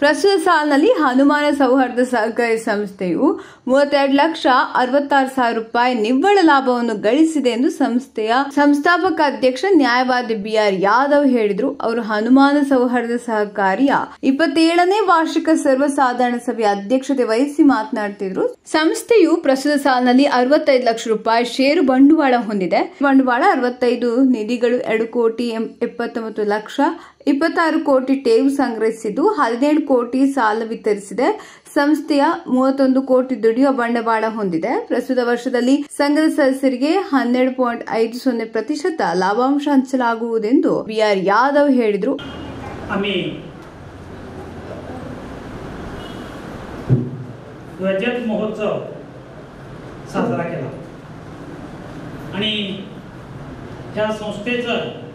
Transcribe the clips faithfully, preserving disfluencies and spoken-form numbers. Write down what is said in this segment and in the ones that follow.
ಪ್ರಸ್ತುತ ಸಾಲಿನಲ್ಲಿ ಹನುಮಾನ ಸೌಹಾರ್ದ ಸಹಕಾರಿ ಸಂಸ್ಥೆಯು ಮೂವತ್ತೆರಡು ಲಕ್ಷ ಅರವತ್ತಾರು ಸಾವಿರ ರೂಪಾಯಿ ನಿವ್ವಳ ಲಾಭವನ್ನು ಗಳಿಸಿದೆ ಎಂದು ಸಂಸ್ಥೆಯ ಸಂಸ್ಥಾಪಕ ಅಧ್ಯಕ್ಷ ನ್ಯಾಯವಾದಿ ಬಿ ಆರ್ ಯಾದವ್ ಹೇಳಿದರು. ಅವರು ಹನುಮಾನ ಸೌಹಾರ್ದ ಸಹಕಾರಿಯ ಇಪ್ಪತ್ತೇಳನೇ ವಾರ್ಷಿಕ ಸರ್ವಸಾಧಾರಣ ಸಭೆಯ ಅಧ್ಯಕ್ಷತೆ ವಹಿಸಿ ಮಾತನಾಡುತ್ತಿದ್ದರು. ಸಂಸ್ಥೆಯು ಪ್ರಸ್ತುತ ಸಾಲಿನಲ್ಲಿ ಅರವತ್ತೈದು ಲಕ್ಷ ರೂಪಾಯಿ ಷೇರು ಬಂಡವಾಳ ಹೊಂದಿದೆ. ಬಂಡವಾಳ ಅರವತ್ತೈದು ನಿಧಿಗಳು ಎರಡು ಕೋಟಿ ಎಪ್ಪತ್ತೊಂಬತ್ತು ಲಕ್ಷ ಇಪ್ಪತ್ತಾರು ಕೋಟಿ ಠೇವು ಸಂಗ್ರಹಿಸಿದ್ದು ಹದಿನೇಳು ಕೋಟಿ ಸಾಲ ವಿತರಿಸಿದೆ. ಸಂಸ್ಥೆಯ ಮೂವತ್ತೊಂದು ಕೋಟಿ ದುಡಿಯುವ ಬಂಡವಾಳ ಹೊಂದಿದೆ. ಪ್ರಸ್ತುತ ವರ್ಷದಲ್ಲಿ ಸಂಘದ ಸದಸ್ಯರಿಗೆ ಹನ್ನೆರಡು ಪಾಯಿಂಟ್ ಐದು ಸೊನ್ನೆ ಪ್ರತಿಶತ ಲಾಭಾಂಶ ಹಂಚಲಾಗುವುದೆಂದು ಬಿ ಆರ್ यादव ಹೇಳಿದರು. आम्ही रजत महोत्सव साजरा केला आणि या संस्थेचं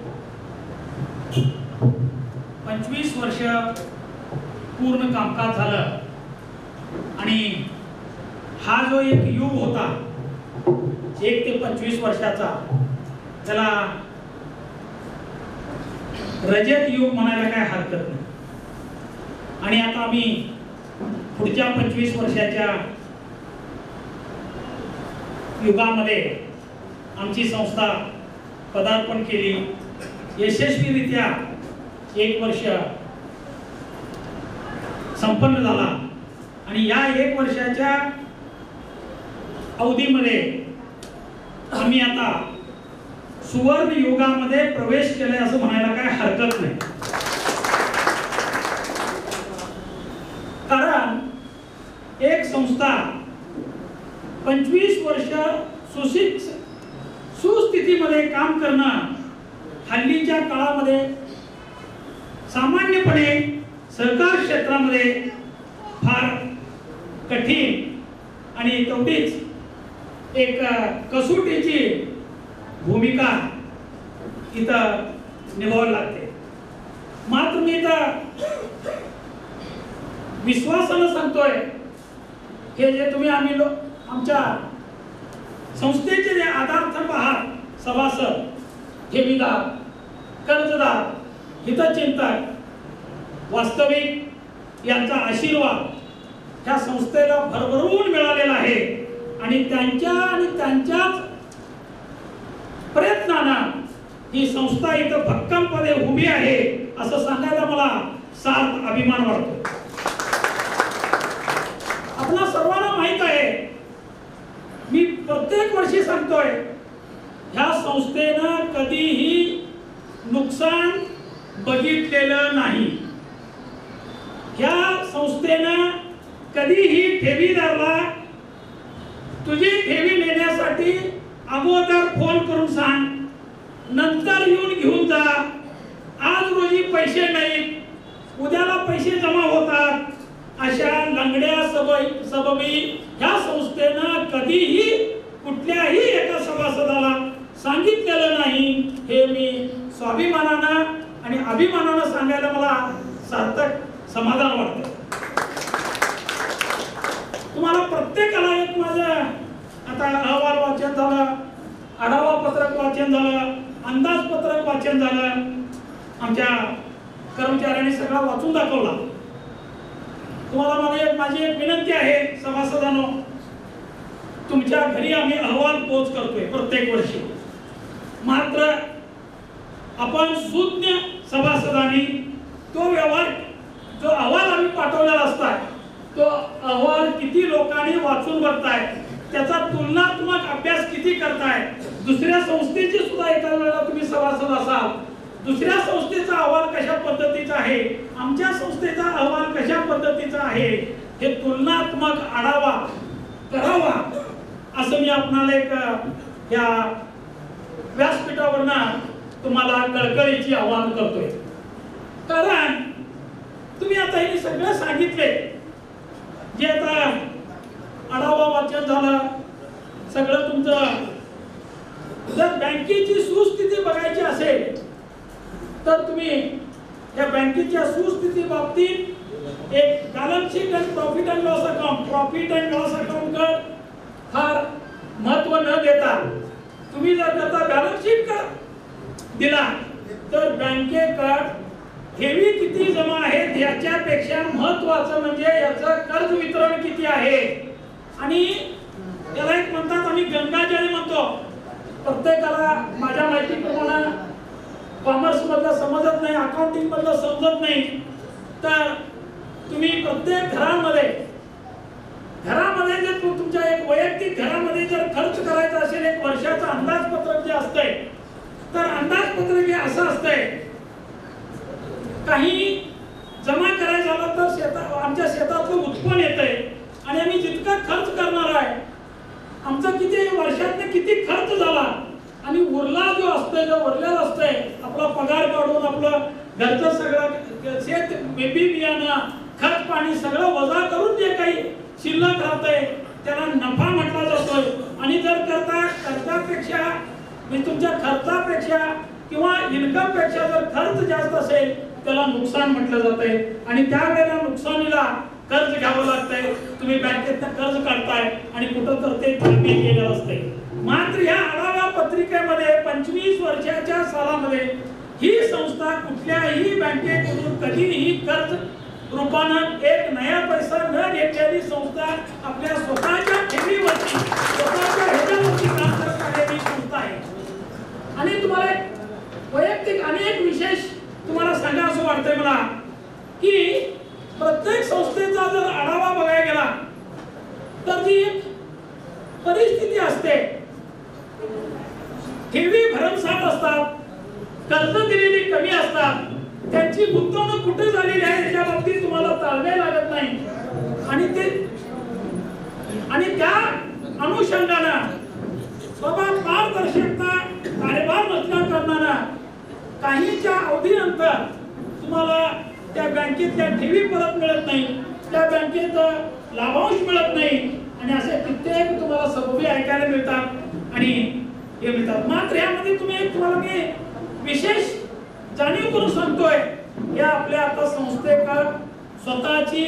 पंचवीस वर्ष पूर्ण कामकाज झालं आणि हा जो एक युग होता एक ते पंचवीस वर्षाचा त्याला रजत युग म्हणायला काय हरकत नाही. आणि आता आम्ही पुढच्या पंचवीस वर्षाच्या युगामध्ये आमची संस्था पदार्पण केली. यशस्वीरित्या एक वर्ष संपन्न झाला आणि या एक वर्षाच्या अवधीमध्ये आम्ही आता सुवर्ण युगामध्ये प्रवेश केलाय असं म्हणायला काय हरकत नाही. कारण एक संस्था पंचवीस वर्ष सुशिक सुस्थितीमध्ये काम करणं हल्लीच्या काळामध्ये सामान्यपणे सहकार क्षेत्रामध्ये फार कठीण आणि तेवढीच एक कसोटीची भूमिका इथं निभावावी लागते. मात्र मी तर विश्वासानं सांगतोय हे जे तुम्ही आम्ही आमच्या संस्थेचे जे आधारस्तंभ आहात सभासद ठेवीदार कर्जदार हितचिंतक वास्तविक यांचा आशीर्वाद ह्या संस्थेला भरभरून मिळालेला आहे आणि त्यांच्या आणि त्यांच्याच प्रयत्नानं ही संस्था इथं भक्कमपणे उभी आहे असं सांगायला मला सार्थ अभिमान वाटतो. आपल्या सर्वांना माहित आहे मी प्रत्येक वर्षी सांगतोय ह्या संस्थेनं कधीही नुकसान बघितलेलं नाही. ह्या संस्थेनं कधीही ठेवीदाराला तुझी ठेवी नेण्यासाठी अगोदर फोन करून सांग नंतर येऊन घेऊन जा. आज रोजी पैसे नाहीत उद्याला पैसे जमा होतात अशा लंगड्या सबबी ह्या संस्थेनं कधीही कुठल्याही एका सभासदाला सांगितलेलं नाही. हे मी स्वाभिमानानं आणि अभिमानानं सांगायला मला सार्थक समाधान वाटतं. तुम्हाला प्रत्येकाला एक माझं आता अहवाल वाचन झालं आढावा पत्रक वाचन झालं अंदाजपत्रक वाचन झालं आमच्या कर्मचाऱ्यांनी सगळा वाचून दाखवला. तुम्हाला मला एक माझी एक विनंती आहे सभासदांनो तुमच्या घरी आम्ही अहवाल पोच करतोय प्रत्येक वर्षी. मात्र आपण सुज्ञ सभासदांनी तो व्यवहार जो अहवाल आम्ही पाठवलेला असतात तो अहवाल किती लोकांनी वाचून बघताय त्याचा तुलनात्मक अभ्यास किती करताय. दुसऱ्या संस्थेची सुद्धा एका वेळेला तुम्ही सभासद असाल दुसऱ्या संस्थेचा अहवाल कशा पद्धतीचा आहे आमच्या संस्थेचा अहवाल कशा पद्धतीचा आहे हे तुलनात्मक आढावा करावा असं मी आपणाला एक या व्यासपीठावरनं तुम्हाला कळकळीची आवाहन करतोय. कारण तुम्ही आता हे सगळं सांगितले जे आता आढावा वाचन झालं सगळं तुमचं. जर बँकेची सुस्थिती बघायची असेल तर तुम्ही या बँकेच्या सुस्थिती बाबतीत एक बॅलन्स शीट आणि profit and loss account profit and loss account कडे फार महत्व न देता तुम्ही जर त्याचा बॅलन्स शीट दिला तर बँकेकडे ठेवी किती जमा आहेत याच्यापेक्षा महत्व महत्वाचं म्हणजे याचं कर्ज वितरण किती आहे. आणि त्याला एक म्हणतात आम्ही गंगाजळी म्हणतो. प्रत्येकाला माझ्या माहितीप्रमाणे कॉमर्स मधलं समजत नाही, अकाउंटिंग मधलं समजत नाही, तर तुम्ही प्रत्येक घरामध्ये घरामध्ये जर तुमच्या एक वैयक्तिक घरामध्ये जर खर्च करायचा असेल एक वर्षाचं अंदाजपत्रक जे असतंय, तर अंदाजपत्रक हे असं असतंय, काही जमा करायचं झालं तर शेता आमच्या शेतातलं उत्पन्न येतंय आणि आम्ही जितका खर्च करणार आहे आमचा किती वर्षातनं किती खर्च झाला आणि उरला जो असतोय जो उरलेला असतोय आपला पगार काढून आपलं घरचं सगळं शेत बी बियाणं खत पाणी सगळं वजा करून जे काही शिल्लक राहतंय त्याला नफा म्हटला जातोय. आणि जर करता खर्चापेक्षा म्हणजे तुमच्या खर्चापेक्षा किंवा इन्कम पेक्षा जर खर्च जास्त असेल त्याला नुकसान म्हटलं जातंय. आणि त्यावेळेला नुकसानीला कर्ज घ्यावं लागतंय. तुम्ही बँकेतनं कर्ज काढताय आणि कुठं तर ते थांबे केलेलं असतंय. मात्र या आढावा पत्रिकेमध्ये पंचवीस वर्षाच्या सालामध्ये ही संस्था कुठल्याही बँकेकडून कधीही कर्ज रूपानं एक नया पैसा न घेतलेली संस्था आपल्या स्वतःच्या ठेवीवरती स्वतःच्या ह्याच्यावरती काम करणारी संस्था आहे. आणि तुम्हाला वैयक्तिक अनेक विशेष तुम्हाला सांगा असं वाटतंय मला की प्रत्येक संस्थेचा जर आढावा बघायला गेला तर जी एक परिस्थिती असते, ठेवी भरमसाठ असतात, कर्ज दिलेली कमी असतात, त्यांची गुंतवणूक कुठे झालेली आहे याच्या बाबतीत तुम्हाला ताळमेळ लागत नाही. आणि ते आणि त्या अनुषंगानं बाबा पारदर्शकता कारभार नसल्या कारणानं काहीच्या अवधीनंतर तुम्हाला त्या बँकेतल्या ठेवी परत मिळत नाही, त्या बँकेत लाभांश मिळत नाही आणि असे कित्येक तुम्हाला सबबी ऐकायला मिळतात आणि हे मिळतात. मात्र यामध्ये तुम्ही एक तुम्हाला मी विशेष जाणीव करून सांगतोय, या आपल्या आता संस्थेका स्वतःची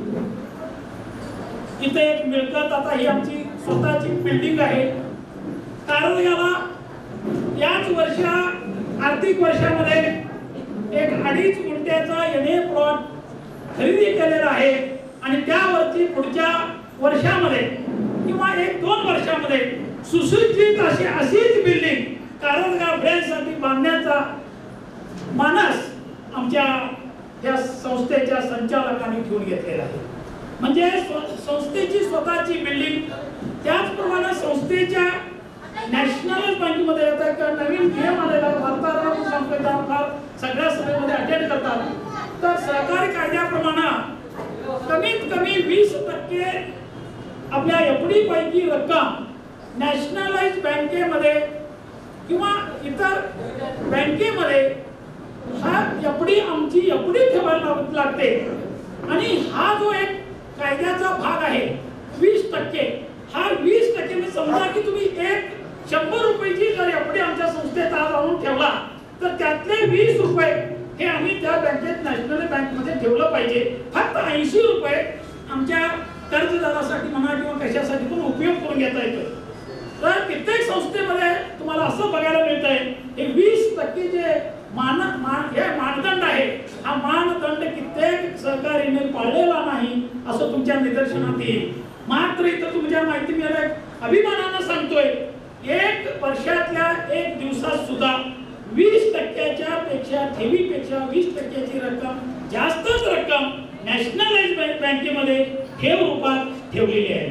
इथे एक मिळकत आता ही आमची स्वतःची बिल्डिंग आहे. कारण याला याच वर्षा आर्थिक वर्षामध्ये एक अडीच गुंठ्याचा एनए प्लॉट खरेदी केलेला आहे आणि त्यावरती पुढच्या वर्षामध्ये किंवा एक दोन वर्षामध्ये सुसज्जित अशी अशीच बिल्डिंग कारंजा ब्रँचसाठी बांधण्याचा मानस आमच्या या संस्थेच्या संचालकांनी ठेवून घेतलेला आहे. म्हणजे संस्थेची स्वतःची बिल्डिंग, त्याचप्रमाणे संस्थेच्या नॅशनल बँकेमध्ये आता एक नवीन नियम आलेला भारताला सांगतो फार सगळ्या सभेमध्ये अटेंड करतात, तर सहकारी कायद्याप्रमाणे कमीत कमी वीस टक्के आपल्या एफडी पैकी रक्कम नॅशनलाइज बँकेमध्ये किंवा इतर बँकेमध्ये हा एफडी आमची एफडी ठेवायला लागते. आणि हा जो एक कायद्याचा भाग आहे वीस टक्के, हा वीस टक्के म्हणजे समजा की तुम्ही एक शंभर रुपयाची जर एफडी आमच्या संस्थेत आज आणून ठेवला तर त्यातले वीस रुपये हे आम्ही त्या बँकेत नॅशनल बँक मध्ये ठेवलं पाहिजे. फक्त ऐंशी रुपये आमच्या कर्जदारासाठी म्हणा किंवा कशासाठी पण उपयोग करून घेता येतो. तर कित्येक संस्थेमध्ये तुम्हाला असं बघायला मिळतंय हे वीस टक्के जे मान हे मानदंड आहे, हा मानदंड कित्येक सहकारीने पाळलेला नाही असं तुमच्या निदर्शनात येईल. मात्र इथं तुमच्या माहिती मिळाल्या अभिमानानं सांगतोय, एक वर्षातल्या एक दिवसात सुद्धा वीस टक्क्याच्या पेक्षा ठेवीपेक्षा वीस टक्क्याची रक्कम जास्तच रक्कम नॅशनलाइज बँकेमध्ये ठेव रूपात ठेवलेली आहे.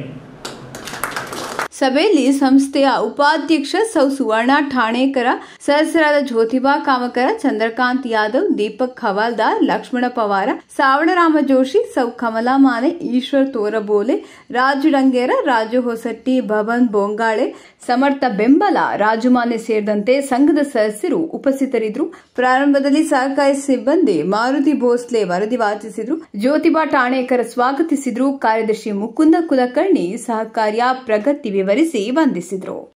ಸಭೆಯಲ್ಲಿ ಸಂಸ್ಥೆಯ ಉಪಾಧ್ಯಕ್ಷ ಸೌ ಸುವರ್ಣ ಠಾಣೇಕರ, ಸದಸ್ಯರಾದ ಜ್ಯೋತಿಬಾ ಕಾಮಕರ, ಚಂದ್ರಕಾಂತ್ ಯಾದವ್, ದೀಪಕ್ ಹವಾಲ್ದಾರ್, ಲಕ್ಷ್ಮಣ ಪವಾರ, ಸಾವಣರಾಮ ಜೋಶಿ, ಸೌ ಕಮಲಾ ಮಾನೆ, ಈಶ್ವರ್ ತೋರಬೋಲೆ, ರಾಜು ಡಂಗೇರ, ರಾಜು ಹೊಸಟ್ಟಿ, ಭವನ್ ಬೊಂಗಾಳೆ, ಸಮರ್ಥ ಬೆಂಬಲ, ರಾಜು ಮಾನೆ ಸೇರಿದಂತೆ ಸಂಘದ ಸದಸ್ಯರು ಉಪಸ್ಥಿತರಿದ್ದರು. ಪ್ರಾರಂಭದಲ್ಲಿ ಸಹಕಾರಿ ಸಿಬ್ಬಂದಿ ಮಾರುತಿ ಭೋಸ್ಲೆ ವರದಿ ವಾಚಿಸಿದ್ರು. ಜ್ಯೋತಿಬಾ ಠಾಣೇಕರ ಸ್ವಾಗತಿಸಿದ್ರು. ಕಾರ್ಯದರ್ಶಿ ಮುಕುಂದ ಕುಲಕರ್ಣಿ ಸಹಕಾರಿಯ ಪ್ರಗತಿ ವಿವರಿಸಿ ವಂದಿಸಿದರು.